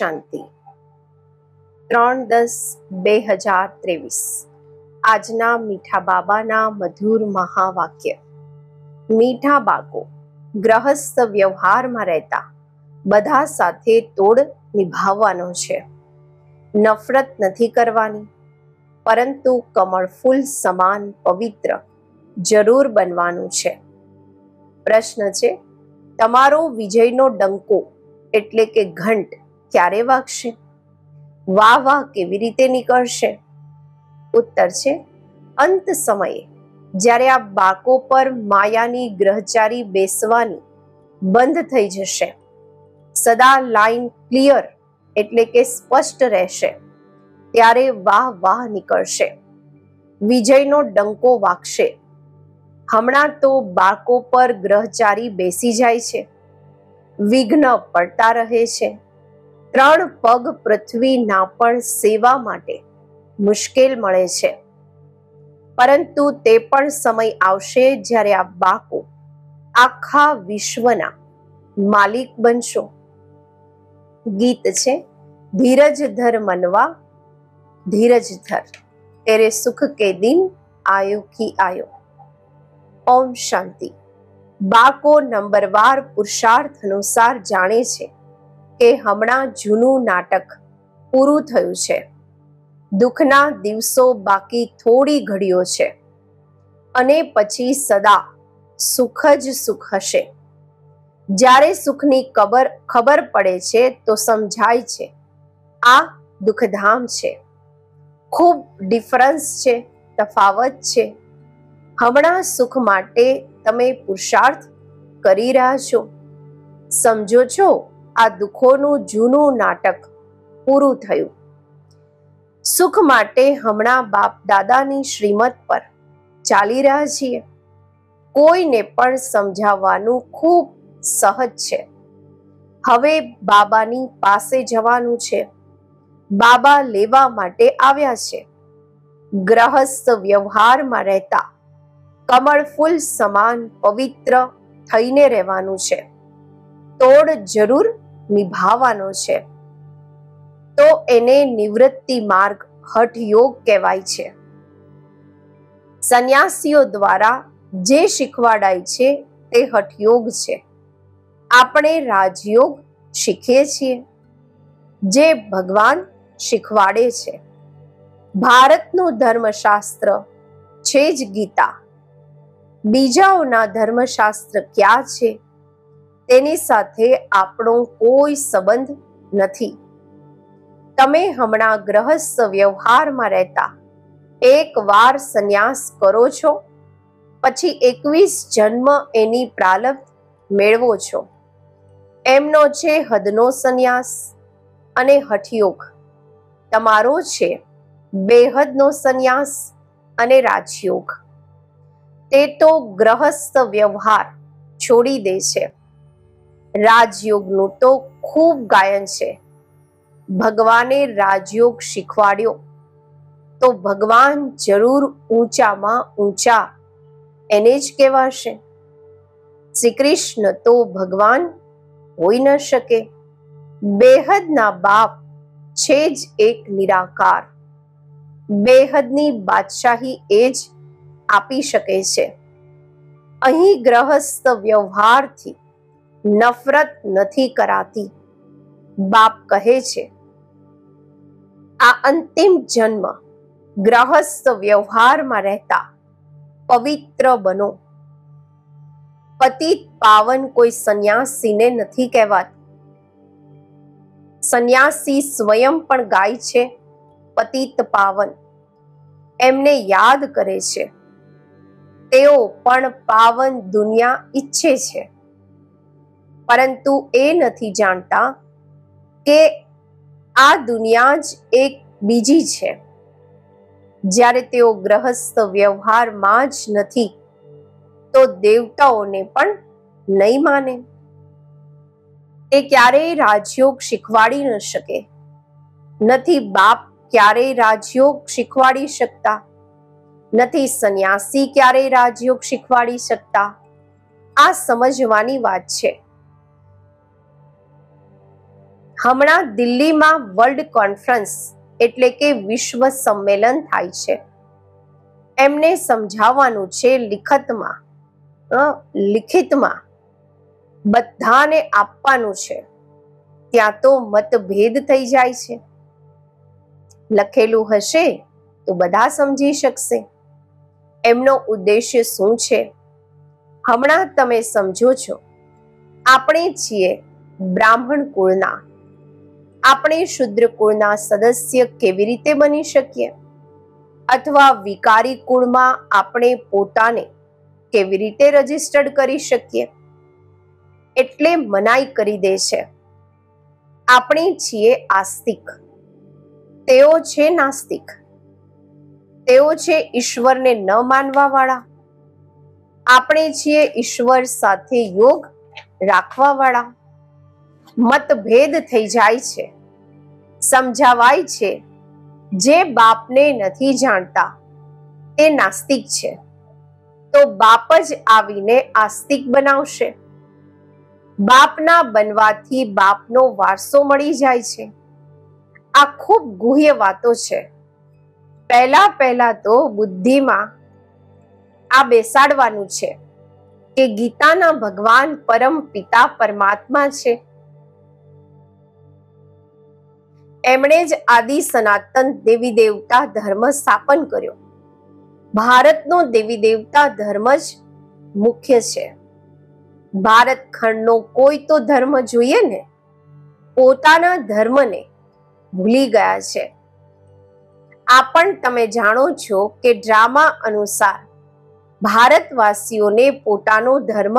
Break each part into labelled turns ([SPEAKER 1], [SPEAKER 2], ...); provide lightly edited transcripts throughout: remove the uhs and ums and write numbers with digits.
[SPEAKER 1] શાંતિ 3/10/2023 આજના મીઠા બાબાના મધુર મહાવાક્ય। મીઠા બાળકો, ગ્રહસ્થ વ્યવહારમાં રહેતા બધા સાથે તોડ નિભાવવાનો છે। નફરત નથી કરવાની, પરંતુ કમળ ફૂલ સમાન પવિત્ર જરૂર બનવાનું છે। પ્રશ્ન છે, તમારો વિજયનો ડંકો એટલે કે ઘંટ ક્યારે વાગશે? વાહ વાહ કેવી રીતે નીકળશે? ઉત્તર છે, અંત સમયે જ્યારે આ બાળકો પર માયાની ગ્રહચારી બેસવાની બંધ થઈ જશે, સદા લાઈન ક્લિયર એટલે કે સ્પષ્ટ રહેશે, ત્યારે વાહ વાહ નીકળશે, વિજયનો ડંકો વાગશે। હમણાં તો બાળકો પર ગ્રહચારી બેસી જાય છે, વિઘ્ન પડતા રહે છે, 3 પગ પૃથ્વીના પણ સેવા માટે મુશ્કેલ મળે છે, પરંતુ તે પણ સમય આવશે જ્યારે આ બાળકો આખા વિશ્વના માલિક બનશો। ગીત છે, ધીરજ ધર મનવા ધીરજ ધર, તેરે સુખ કે દિન આયો કી આયો। ઓમ શાંતિ। બાળકો નંબરવાર પુરુષાર્થ અનુસાર જાણે છે કે હમણાં જૂનું નાટક પૂરું થયું છે, દુઃખના દિવસો બાકી થોડી ઘડીઓ છે, અને પછી સદા સુખ જ સુખ હશે। જ્યારે સુખની ખબર પડે છે તો સમજાય છે આ દુઃખધામ છે, ખૂબ ડિફરન્સ છે, તફાવત છે। હમણાં સુખ માટે તમે પુરુષાર્થ કરી રહ્યા છો, સમજો છો આ દુઃખોનું જૂનું નાટક પૂરું થયું। સુખ માટે હમણાં બાપ દાદાની શ્રીમત પર ચાલી રહ્યા છીએ। કોઈને પણ સમજાવવાનું ખૂબ સહજ છે। હવે બાબાની પાસે જવાનું છે, બાબા લેવા માટે આવ્યા છે। ગ્રહસ્થ વ્યવહારમાં રહેતા કમળ ફૂલ સમાન પવિત્ર થઈને રહેવાનું છે, તોડ જરૂર નિભાવવાનો છે, તો એને નિવૃત્તિ માર્ગ હઠયોગ કહેવાય છે। સંન્યાસીઓ દ્વારા જે શીખવાડાય છે તે હઠયોગ છે। આપણે રાજયોગ શીખીએ છીએ, જે ભગવાન શીખવાડે છે। ભારતનું ધર્મશાસ્ત્ર છે જ ગીતા, બીજાઓના ધર્મશાસ્ત્ર ક્યાં છે તેની સાથે આપણો કોઈ સંબંધ નથી। તમે હમણાં ગ્રહસ્થ વ્યવહારમાં રહેતા એકવાર સંન્યાસ કરો છો, પછી 21 જન્મ એની પ્રાલબ્ધ મેળવો છો। એમનો છે હદનો સંન્યાસ અને હઠયોગ, તમારો છે બેહદનો સંન્યાસ અને રાજયોગ। તે તો ગ્રહસ્થ વ્યવહાર છોડી દે છે, રાજયોગનું તો ખૂબ ગાયન છે। ભગવાને રાજયોગ શીખવાડ્યો તો ભગવાન જરૂર ઊંચામાં ઊંચા એને જ કહેવાશે। શ્રી કૃષ્ણ તો ભગવાન હોઈ ન શકે, બેહદના બાપ છે જ એક નિરાકાર, બેહદની બાદશાહી એ જ આપી શકે છે। અહીં ગ્રહસ્થ વ્યવહારથી નફરત નથી કરાતી। બાપ કહે છે, આ અંતિમ જન્મ ગ્રહસ્થ વ્યવહારમાં રહેતા પવિત્ર બનો। પતિત પાવન કોઈ સંન્યાસીને નથી કહેવાતું, સંન્યાસી સ્વયં પણ ગાય છે પતિત પાવન, એમને યાદ કરે છે। તેઓ પણ પાવન દુનિયા ઈચ્છે છે, પરંતુ એ નથી જાણતા કે આ દુનિયા જ એક બીજી છે। જ્યારે તેઓ ગ્રહસ્થ વ્યવહારમાં જ નથી તો દેવતાઓને પણ નહીં માને। તે ક્યારેય રાજયોગ શીખવાડી ન શકે, નથી બાપ ક્યારેય રાજયોગ શીખવાડી શકતા, નથી સંન્યાસી ક્યારેય રાજયોગ શીખવાડી શકતા। આ સમજવાની વાત છે। હમણાં દિલ્હીમાં વર્લ્ડ કોન્ફરન્સ એટલે કે વિશ્વ સંમેલન થાય છે. એમને સમજાવવાનું છે લિખિતમાં બધાને આપવાનું છે. ત્યાં તો મતભેદ થઈ જાય છે. લખેલું હશે તો બધા સમજી શકશે એમનો ઉદ્દેશ્ય શું છે. હમણાં તમે સમજો છો, આપણે છીએ બ્રાહ્મણ કુળના. આપણે શુદ્ર કુળના સદસ્ય કેવી રીતે બની શકીએ? અથવા વિકારી કુળમાં આપણે પોતાને કેવી રીતે રજીસ્ટર્ડ કરી શકીએ? એટલે મનાઈ કરી દે છે. આપણે છીએ આસ્તિક, તેઓ છે નાસ્તિક. તેઓ છે ઈશ્વરને ન માનવા વાળા, આપણે છીએ ઈશ્વર સાથે યોગ રાખવા વાળા. મતભેદ થઈ જાય છે. સમજાવાય છે જે બાપને નથી જાણતા તે નાસ્તિક છે, તો બાપ જ આવીને આસ્તિક બનાવશે. બાપના બનવાથી બાપનો વારસો મળી જાય છે. આ ખૂબ ગુહ્ય વાતો છે. પહેલા તો બુદ્ધિમાં આ બેસાડવાનું છે કે ગીતાના ભગવાન પરમ પિતા પરમાત્મા છે. એમણે જ આદિ સનાતન દેવી દેવતા ધર્મ સ્થાપન કર્યો. ભારતનો દેવી દેવતા ધર્મ જ મુખ્ય છે. ભારત ખંડનો કોઈ તો ધર્મ જોઈએ ને. પોતાના ધર્મને ભૂલી ગયા છે. આ પણ તમે જાણો છો કે ડ્રામા અનુસાર ભારતવાસીઓને પોતાનો ધર્મ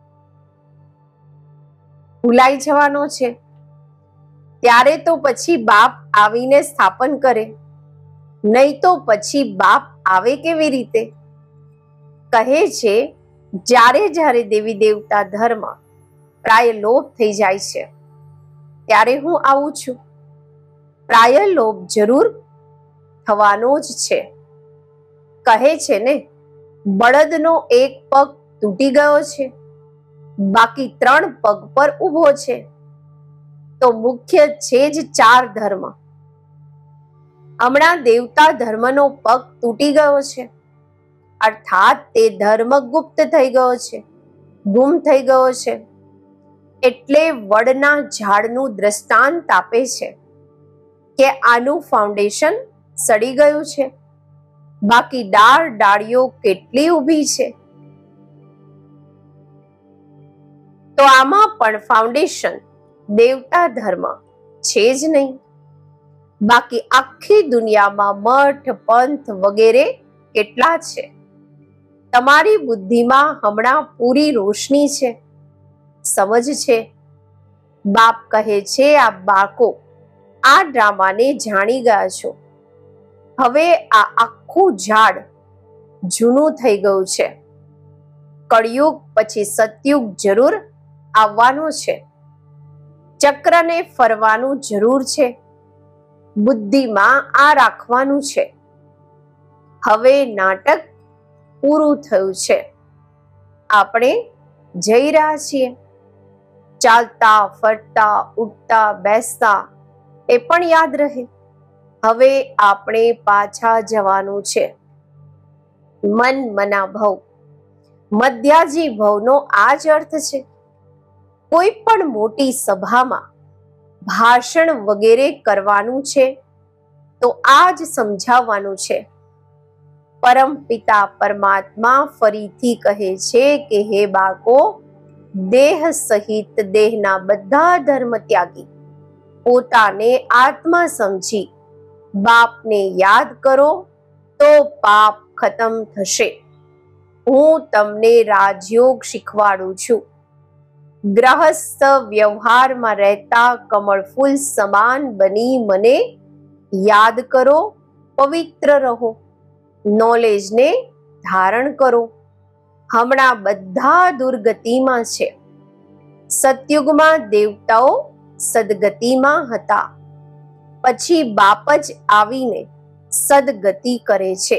[SPEAKER 1] ભૂલાઈ જવાનો છે. ત્યારે તો પછી બાપ આવીને સ્થાપન કરે, નહીં તો પછી બાપ આવે કેવી રીતે? કહે છે જ્યારે દેવી દેવતા ધર્મ પ્રાય લોપ થઈ જાય છે ત્યારે હું આવું છું. પ્રાય લોપ જરૂર થવાનો જ છે. કહે છે ને, બળદનો એક પગ તૂટી ગયો છે, બાકી 3 પગ પર ઊભો છે. તો મુખ્ય છે જ 4 ધર્મ. હમણાં દેવતા ધર્મનો પગ તૂટી ગયો છે, અર્થાત તે ધર્મ ગુપ્ત થઈ ગયો છે, ગુમ થઈ ગયો છે. એટલે વડના ઝાડનું દ્રષ્ટાંત આપે છે કે આનું ફાઉન્ડેશન સડી ગયું છે, બાકી ડાળીઓ કેટલી ઊભી છે. તો આમાં પણ ફાઉન્ડેશન દેવતા ધર્મ છે જ નહીં. બાકી આખી દુનિયામાં મઠ પંથ વગેરે કેટલા છે. તમારી બુદ્ધિમાં હમણાં પૂરી રોશની છે, સમજ છે. બાપ કહે છે આ બાળકો આ ડ્રામાને જાણી ગયા છો. હવે આ આખું ઝાડ જૂનું થઈ ગયું છે. કળિયુગ પછી સતયુગ જરૂર આવવાનો છે. ચક્રને ફરવાનું જરૂર છે. બુદ્ધિમાં આ રાખવાનું છે. હવે નાટક પૂરું થયું છે. આપણે જઈ રહ્યા છીએ. ચાલતા ફરતા ઉઠતા બેસતા એ પણ યાદ રહે. હવે આપણે પાછા જવાનું છે. મન મના ભવ, મધ્યાજી ભવનો આ જ અર્થ છે. કોઈ પણ મોટી સભામાં ભાષણ વગેરે કરવાનું છે તો આ જ સમજાવવાનું છે. પરમ પિતા પરમાત્મા ફરીથી કહે છે કે હે બાળકો, દેહ સહિત દેહના બધા ધર્મ ત્યાગી પોતાને આત્મા સમજી બાપને યાદ કરો તો પાપ ખતમ થશે. હું તમને રાજયોગ શીખવાડું છું. ગ્રહસ્થ વ્યવહારમાં રહેતા કમળ ફૂલ સમાન બની મને યાદ કરો, પવિત્ર રહો, નોલેજને ધારણ કરો. હમણાં બધા દુર્ગતિમાં છે. સતયુગમાં દેવતાઓ સદગતિમાં હતા, પછી બાપ જ આવીને સદગતિ કરે છે.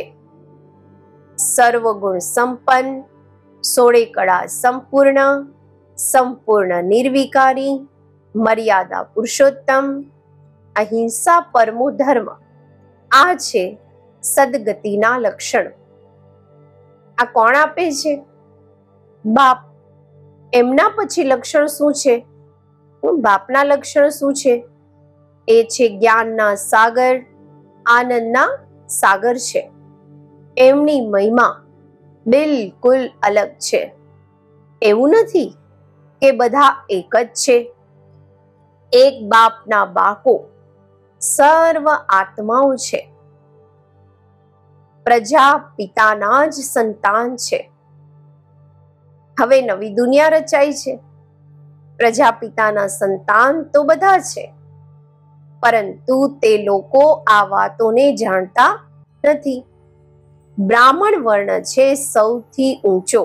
[SPEAKER 1] સર્વગુણ સંપન્ન, 16 કળા સંપૂર્ણ, સંપૂર્ણ નિર્વિકારી, મર્યાદા પુરુષોત્તમ, અહિંસા પરમો ધર્મ. આ છે સદગતિના લક્ષણ. આ કોણ આપે છે? બાપ. એમના પછી લક્ષણ શું છે? બાપના લક્ષણ શું છે? એ છે જ્ઞાનના સાગર, આનંદના સાગર છે. એમની મહિમા બિલકુલ અલગ છે. એવું નથી કે બધા એક જ છે. એક બાપના બાળકો સર્વ આત્માઓ છે. પ્રજા પિતાના જ સંતાન છે. હવે નવી દુનિયા રચાઈ છે. પ્રજાપિતાના સંતાન તો બધા છે, પરંતુ તે લોકો આ વાતોને જાણતા નથી. બ્રાહ્મણ વર્ણ છે સૌથી ઊંચો.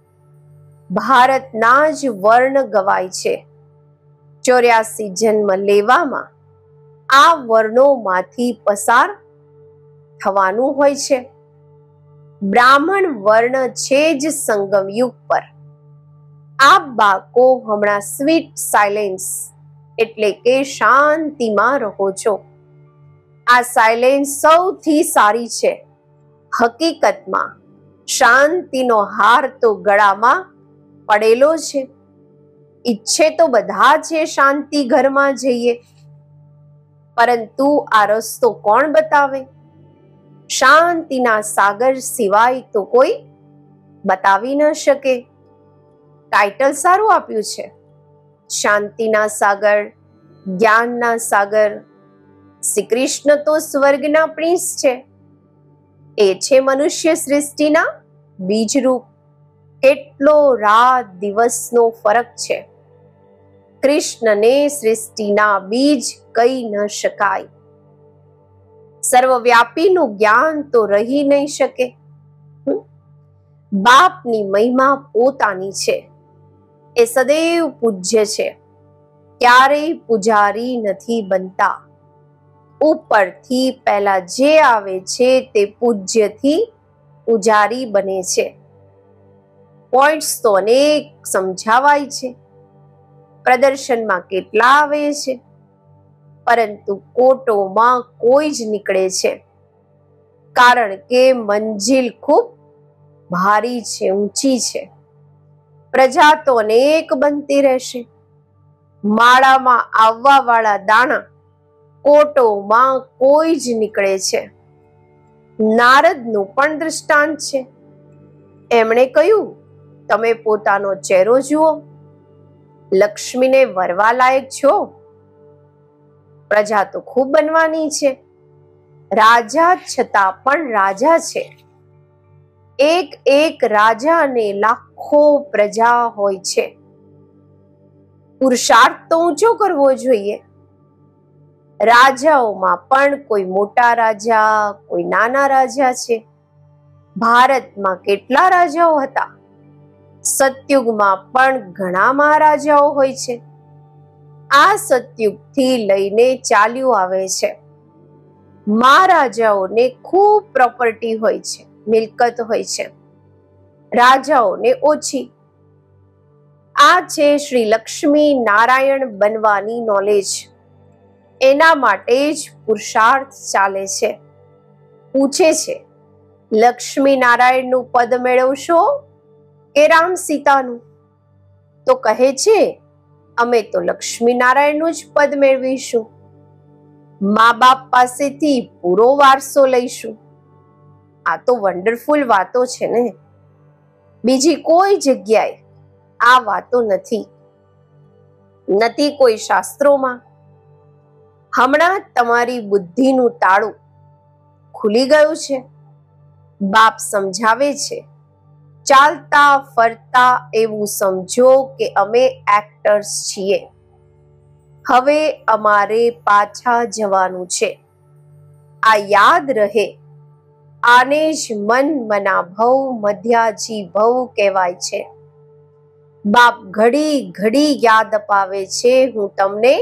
[SPEAKER 1] ભારતના જ વર્ણ ગવાય છે. 84 જન્મ લેવામાં આ વર્ણોમાંથી પસાર થવાનું હોય છે. બ્રાહ્મણ વર્ણ છે જ સંગમ યુગ પર. આપ બાળકો હમણાં સ્વીટ સાયલેન્સ એટલે કે શાંતિમાં રહો છો. આ સાયલેન્સ સૌથી સારી છે. હકીકતમાં શાંતિનો હાર તો ગળામાં પડેલો છે. ઈચ્છે તો બધા છે શાંતિ ઘરમાં જઈએ, પરંતુ આ રસ્તો કોણ બતાવે? શાંતિના સાગર સિવાય તો કોઈ બતાવી ન શકે. ટાઇટલ સારું આપ્યું છે, શાંતિના સાગર, જ્ઞાનના સાગર. શ્રી કૃષ્ણ તો સ્વર્ગના પ્રિન્સ છે. એ છે મનુષ્ય સૃષ્ટિના બીજરૂપ. કેટલો રાત દિવસનો ફરક છે. કૃષ્ણને સૃષ્ટિના બીજ કહી ન શકાય. સર્વવ્યાપીનું જ્ઞાન તો રહી નહીં શકે. બાપની મહિમા પોતાની છે. એ સદૈવ પૂજ્ય છે. ક્યારેય પૂજારી નથી બનતા. ઉપરથી પહેલા જે આવે છે તે પૂજ્યથી પૂજારી બને છે. પોઈન્ટ્સ તો અનેક સમજાવાય છે. પ્રદર્શનમાં કેટલા આવે છે, પરંતુ કોટોમાં કોઈ જ નીકળે છે. કારણ કે મંજિલ ખૂબ ભારી છે, ઊંચી છે. પ્રજા તો અનેક બનતી રહેશે. માળામાં આવવા વાળા દાણા કોટોમાં કોઈ જ નીકળે છે. નારદનું પણ દૃષ્ટાંત છે. એમણે કહ્યું, તમે પોતાનો ચહેરો જુઓ, લક્ષ્મીને વરવા લાયક છો. પ્રજા તો ખૂબ બનવાની છે. રાજા છતાં પણ રાજા છે. એક એક રાજાને લાખો પ્રજા હોય છે. પુરુષાર્થ તો ઊંચો કરવો જોઈએ. રાજાઓમાં પણ કોઈ મોટા રાજા, કોઈ નાના રાજા છે. ભારતમાં કેટલા રાજાઓ હતા? સતયુગમાં પણ ઘણા મહારાજાઓ હોય છે. આ સતયુગથી લઈને ચાલ્યું આવે છે. મહારાજાઓને ખૂબ પ્રોપર્ટી હોય છે, મિલકત હોય છે. રાજાઓને ઓછી. આ છે શ્રી લક્ષ્મી નારાયણ બનવાની નોલેજ. એના માટે જ પુરુષાર્થ ચાલે છે. પૂછે છે, લક્ષ્મી નારાયણનું પદ મેળવશો કે રામ સીતાનું? તો કહે છે, અમે તો લક્ષ્મી નારાયણનું જ પદ મેળવીશું. મા બાપ પાસેથી પૂરો વારસો લઈશું. આ તો વન્ડરફુલ વાતો છે ને. બીજી કોઈ જગ્યાએ આ વાતો નથી કોઈ શાસ્ત્રોમાં. હમણાં તમારી બુદ્ધિનું તાળું ખુલી ગયું છે. બાપ સમજાવે છે, ચાલતા ફરતા એવું સમજો કે અમે એક્ટર્સ છીએ. હવે અમારે પાછા જવાનું છે. આ યાદ રહે. આને જ મન મના ભવ મધ્યાજી ભવ કહેવાય છે. બાપ ઘડી ઘડી યાદ અપાવે છે, હું તમને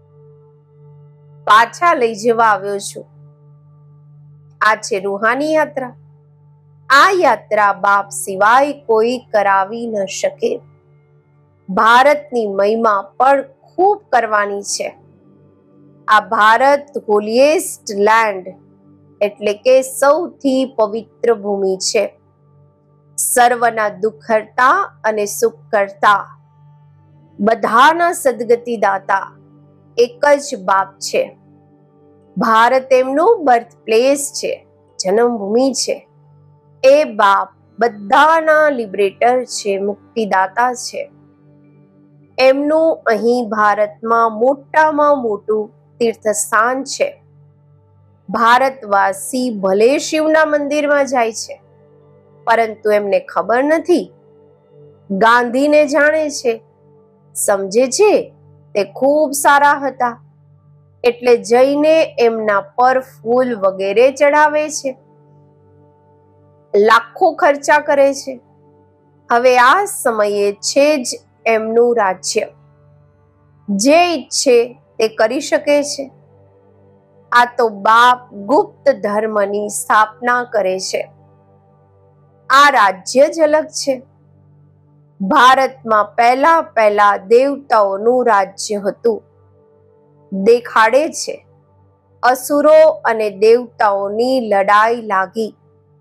[SPEAKER 1] પાછા લઈ જવા આવ્યો છું. આ છે રૂહાની યાત્રા. આ યાત્રા બાપ સિવાય કોઈ કરાવી ન શકે. ભારતની મહિમા પણ ખૂબ કરવાની છે. આ ભારત હોલીએસ્ટ લેન્ડ એટલે કે સૌથી પવિત્ર ભૂમિ છે. સર્વના દુઃખ હરતા અને સુખ કરતા, બધાના સદગતિ દાતા એક જ બાપ છે. ભારત એમનું બર્થ પ્લેસ છે, જન્મભૂમિ છે. એ બાપ બધાના લિબરેટર છે, મુક્તિદાતા છે. એમનું અહીં ભારતમાં મોટામાં મોટું તીર્થસ્થાન છે. ભારતવાસી ભલે શિવના મંદિરમાં જાય છે, પરંતુ એમને ખબર નથી. ગાંધીને જાણે છે, સમજે છે તે ખૂબ સારા હતા, એટલે જઈને એમના પર ફૂલ વગેરે ચડાવે છે, લાખો ખર્ચા કરે છે. હવે આ સમયે છે જ એમનું રાજ્ય. જે ઈચ્છે તે કરી શકે છે. આ તો બાપ ગુપ્ત ધર્મની સ્થાપના કરે છે. આ રાજ્ય જ અલગ છે. ભારતમાં પહેલા દેવતાઓનું રાજ્ય હતું. દેખાડે છે અસુરો અને દેવતાઓની લડાઈ લાગી,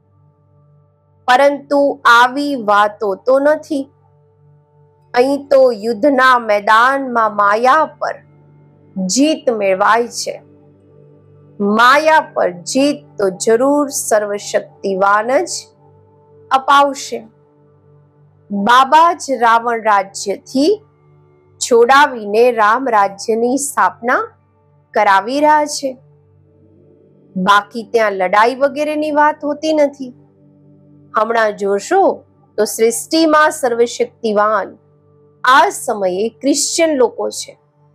[SPEAKER 1] પરંતુ આવી વાતો તો નથી. અહીં તો યુદ્ધના મેદાનમાં માયા પર જીત મેળવાય છે. માયા પર જીત તો જરૂર સર્વશક્તિવાન જ અપાવશે. બાબા જ રાવણ રાજ્યથી છોડાવીને રામ રાજ્યની સ્થાપના કરાવી રહ્યા છે. બાકી ત્યાં લડાઈ વગેરેની વાત હોતી નથી. હમણાં જોશો તો સૃષ્ટિમાં સર્વશક્તિવાન આ સમયે ક્રિશ્ચિયન લોકો છે.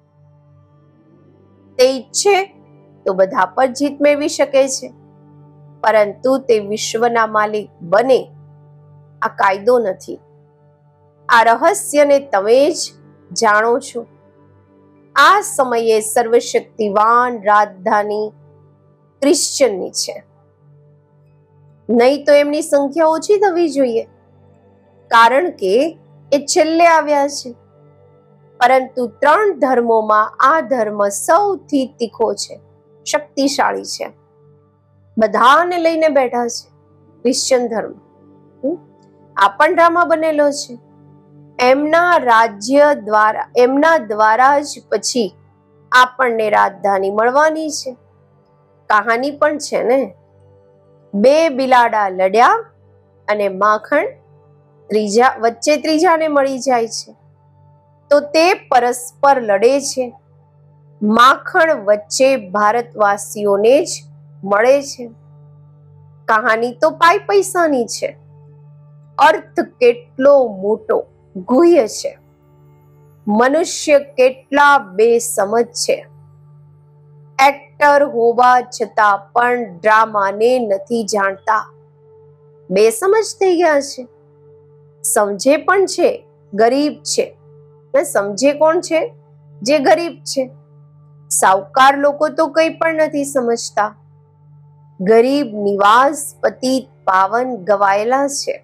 [SPEAKER 1] તે ઈચ્છે તો બધા પર જીત મેળવી શકે છે, પરંતુ તે વિશ્વના માલિક બને આ કાયદો નથી. આ રહસ્યને તમે જ જાણો છો. આ સમયે સર્વશક્તિવાન રાજધાની ક્રિશ્ચિયનની છે. નહીં તો એમની સંખ્યા ઓછી થવી જોઈએ, કારણ કે એ છેલ્લે આવ્યા છે. પરંતુ 3 ધર્મોમાં આ ધર્મ સૌથી તીખો છે, શક્તિશાળી છે. બધાને લઈને બેઠા છે. ક્રિશ્ચિયન ધર્મ આ પણ ડ્રામા બનેલો છે. એમના રાજ્ય દ્વારા, એમના દ્વારા જ પછી આપણને રાજધાની મળવાની છે. કહાની પણ છે ને, 2 બિલાડા લડ્યા અને માખણ વચ્ચે ત્રીજાને મળી જાય છે, તો તે પરસ્પર લડે છે. માખણ વચ્ચે ભારતવાસીઓને જ મળે છે. કહાની તો પૈસાની છે. અર્થ કેટલો મોટો ગુહ્ય છે. મનુષ્ય કેટલા બેસમજ છે. એક્ટર હોવા છતાં પણ ડ્રામાને નથી જાણતા. બેસમજ થઈ ગયા છે. સમજે પણ છે, ગરીબ છે. સમજે કોણ છે? જે ગરીબ છે. સાવકાર લોકો તો કંઈ પણ નથી સમજતા. ગરીબ નિવાસ પતિત પાવન ગવાયેલા છે.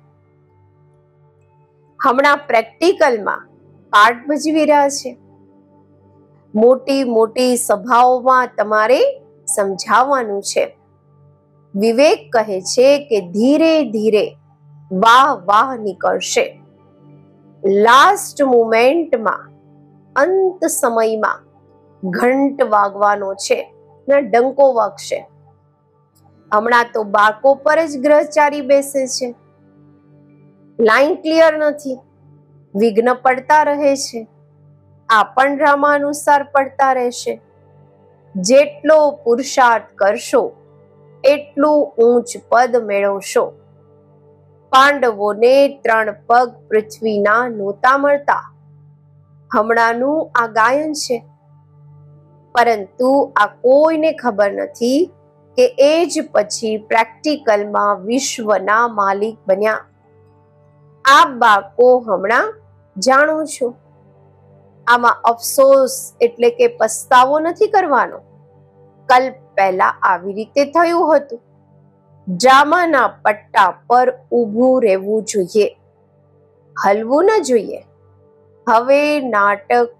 [SPEAKER 1] હમણાં પ્રેક્ટિકલમાં પાઠ ભજવી રહ્યા છે. મોટી મોટી સભાઓમાં તમારે સમજાવવાનું છે. વિવેક કહે છે કે ધીરે ધીરે વાહ વાહ નીકળશે. લાસ્ટ મોમેન્ટમાં, અંત સમયમાં ઘંટ વાગવાનો છે ને ડંકો વાગશે. હમણાં તો બાળકો પર જ ગ્રહચારી બેસે છે. લાઈન ક્લિયર નથી, વિઘ્ન પડતા રહે છે. આ પણ ડ્રામા અનુસાર પડતા રહેશે. જેટલો પુરુષાર્થ કરશો એટલું ઊંચ પદ મેળવશો. પાંડવોને 3 પગ પૃથ્વીના નહોતા મળતા. હમણાંનું આ ગાયન છે, પરંતુ આ કોઈને ખબર નથી કે એ જ પછી પ્રેક્ટિકલમાં વિશ્વના માલિક બન્યા. આ બાળકો હમણાં જાણો છો. આમાં અફસોસ એટલે કે પસ્તાવો નથી કરવાનો. કલ્પ પહેલા આવી રીતે થયું હતું. ડ્રામાના પટ્ટા પર ઊભું રહેવું જોઈએ, હલવું ન જોઈએ. હવે નાટક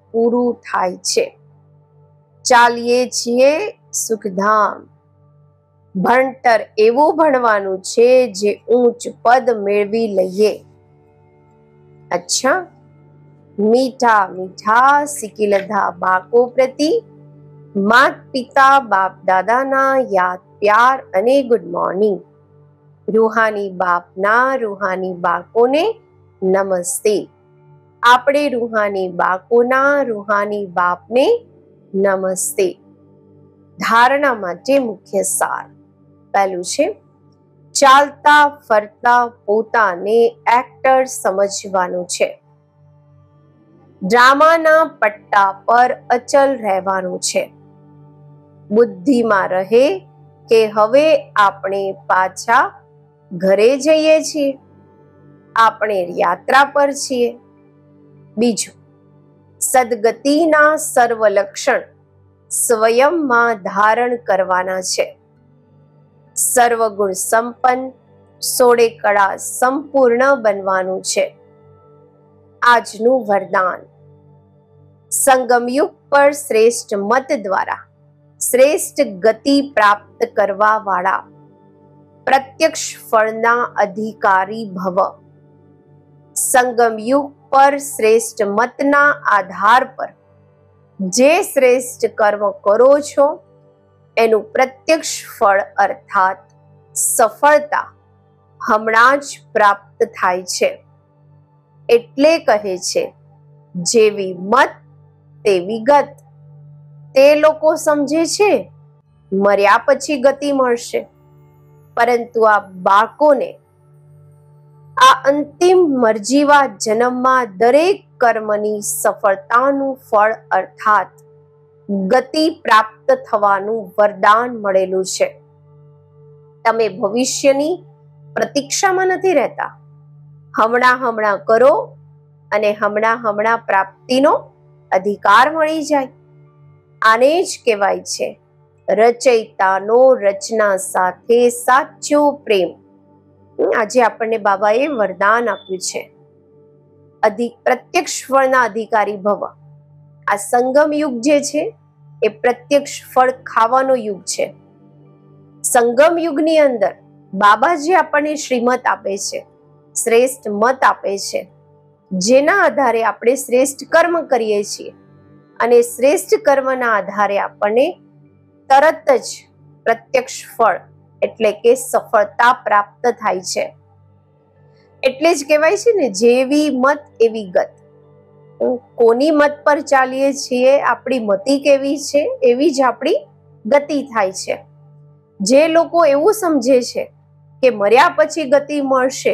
[SPEAKER 1] પૂરું થાય છે. ચાલીએ છીએ સુખધામ. ભણતર એવું ભણવાનું છે જે ઊંચ પદ મેળવી લઈએ. અચ્છા, મીઠા મીઠા શીખી લીધા બાળકો પ્રતિ માત પિતા બાપ દાદાના યાદ પ્યાર અને ગુડ મોર્નિંગ. રૂહાની બાપના રૂહાની બાળકોને નમસ્તે. આપણે રૂહાની બાળકોના રૂહાની બાપને નમસ્તે. ધારણા માટે મુખ્ય સાર. પહેલું છે, ચાલતા ફરતા પોતાને એક્ટર સમજવાનું છે. ડ્રામાના પટ્ટા પર અચલ રહેવાનું છે. બુદ્ધિમાં રહે કે હવે આપણે પાછા ઘરે જઈએ છીએ, આપણે યાત્રા પર છીએ. બીજું, સદગતિના સર્વ લક્ષણ સ્વયંમાં ધારણ કરવાના છે. સર્વગુણ સંપન્ન, સોળે કળા સંપૂર્ણ બનવાનું છે. આજનું વરદાન. સંગમયુગ પર શ્રેષ્ઠ મત દ્વારા શ્રેષ્ઠ ગતિ પ્રાપ્ત કરવા વાળા પ્રત્યક્ષ ફળના અધિકારી ભવ. સંગમયુગ પર શ્રેષ્ઠ મતના આધાર પર જે શ્રેષ્ઠ કર્મ કરો છો એનું પ્રત્યક્ષ ફળ અર્થાત સફળતા હમણાં જ પ્રાપ્ત થાય છે. એટલે કહે છે, જેવી મત તેવી ગત. તે લોકો સમજે છે મર્યા પછી ગતિ મળશે, પરંતુ આ બાળકોને આ અંતિમ મરજીવા જન્મમાં દરેક કર્મની સફળતાનું ફળ અર્થાત ગતિ પ્રાપ્ત થવાનું વરદાન મળેલું છે. તમે ભવિષ્યની પ્રતીક્ષામાં નથી રહેતા. હમણાં કરો અને હમણાં પ્રાપ્તિનો અધિકાર મળી જાય. આને જ કહેવાય છે રચયિતાનો રચના સાથે સાચો પ્રેમ. આજે આપણને બાબાએ વરદાન આપ્યું છે, પ્રત્યક્ષ ફળના અધિકારી ભવ. આ સંગમ યુગ જે છે એ પ્રત્યક્ષ ફળ ખાવાનો યુગ છે. સંગમ યુગની અંદર બાબાજી આપણને શ્રીમત આપે છે, શ્રેષ્ઠ મત આપે છે, જેના આધારે આપણે શ્રેષ્ઠ કર્મ કરીએ છીએ અને શ્રેષ્ઠ કર્મના આધારે આપણને તરત જ પ્રત્યક્ષ ફળ એટલે કે સફળતા પ્રાપ્ત થાય છે. એટલે જ કહેવાય છે ને, જેવી મત એવી ગત. કોની મત પર ચાલીએ છીએ, આપણી મતિ કેવી છે એવી જ આપણી ગતિ થાય છે. જે લોકો એવું સમજે છે કે મર્યા પછી ગતિ મળશે,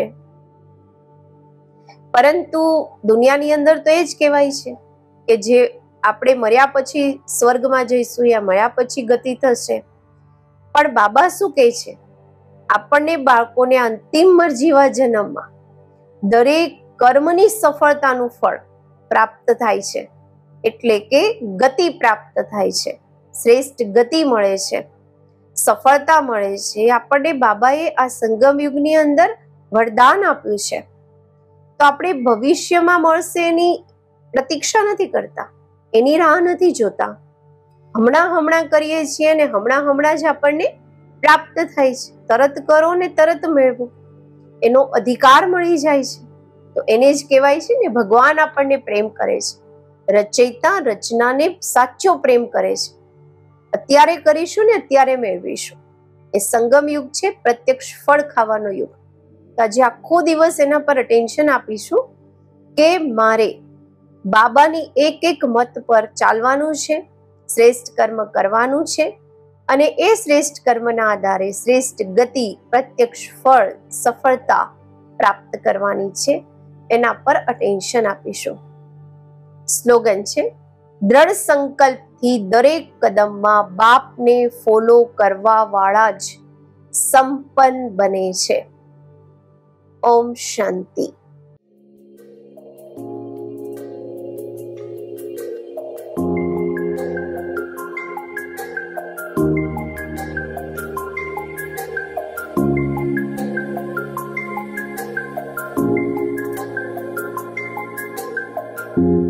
[SPEAKER 1] પરંતુ દુનિયાની અંદર તો એ જ કહેવાય છે કે જે આપણે મર્યા પછી સ્વર્ગમાં જઈશું યા મર્યા પછી ગતિ થશે. પણ બાબા શું કહે છે, આપણને બાળકોને અંતિમ મરજીવા જન્મમાં દરેક કર્મની સફળતાનું ફળ પ્રાપ્ત થાય છે. એટલે કે ગતિ પ્રાપ્ત થાય છે, શ્રેષ્ઠ ગતિ મળે છે, સફળતા મળે છે. આપણને બાબાએ આ સંગમ યુગની અંદર વરદાન આપ્યું છે. તો આપણે ભવિષ્યમાં મળશે એની પ્રતીક્ષા નથી કરતા, એની રાહ નથી જોતા. હમણાં કરીએ છીએ અને હમણાં જ આપણને પ્રાપ્ત થાય છે. તરત કરો ને તરત મેળવો, એનો અધિકાર મળી જાય છે. તો એને જ કહેવાય છે ને, ભગવાન આપણને પ્રેમ કરે છે. રચયિતા રચનાને સાચો પ્રેમ કરે છે. અત્યારે કરીશું ને અત્યારે મેળવીશું. એ સંગમ યુગ છે, પ્રત્યક્ષ ફળ ખાવાનો યુગ. તો આજે આખો દિવસ એના પર અટેન્શન આપીશું કે મારે બાબાની એક મત પર ચાલવાનું છે, શ્રેષ્ઠ કર્મ કરવાનું છે અને એ શ્રેષ્ઠ કર્મના આધારે શ્રેષ્ઠ ગતિ, પ્રત્યક્ષ ફળ, સફળતા પ્રાપ્ત કરવાની છે. એના પર અટેન્શન આપીશું. સ્લોગન છે, દ્રઢ સંકલ્પથી દરેક કદમમાં બાપને ફોલો કરવા વાળા જ સંપન્ન બને છે. ઓમ શાંતિ.
[SPEAKER 2] you.